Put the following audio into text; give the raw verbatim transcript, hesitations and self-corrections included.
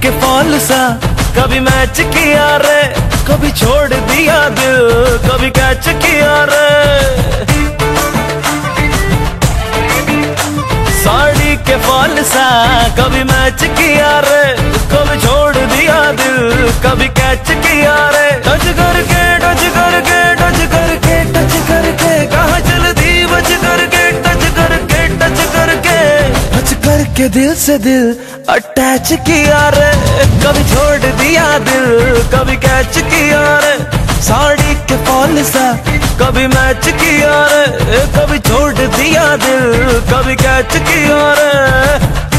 के फॉल सा कभी मैच किया रे, कभी छोड़ दिया दिल, कभी कैच किया रे। साड़ी के फॉल सा कभी मैच किया रे, कभी छोड़ दिया दिल, कभी कैच किया रे। टच करके टच करके टच करके टच करके कहाँ चलती बच करके, टच करके टच करके टच करके दिल से दिल अटैच किया रे, कभी छोड़ दिया दिल, कभी कैच किया रे। साड़ी के फॉल सा कभी मैच किया रे, कभी छोड़ दिया दिल, कभी कैच किया रे।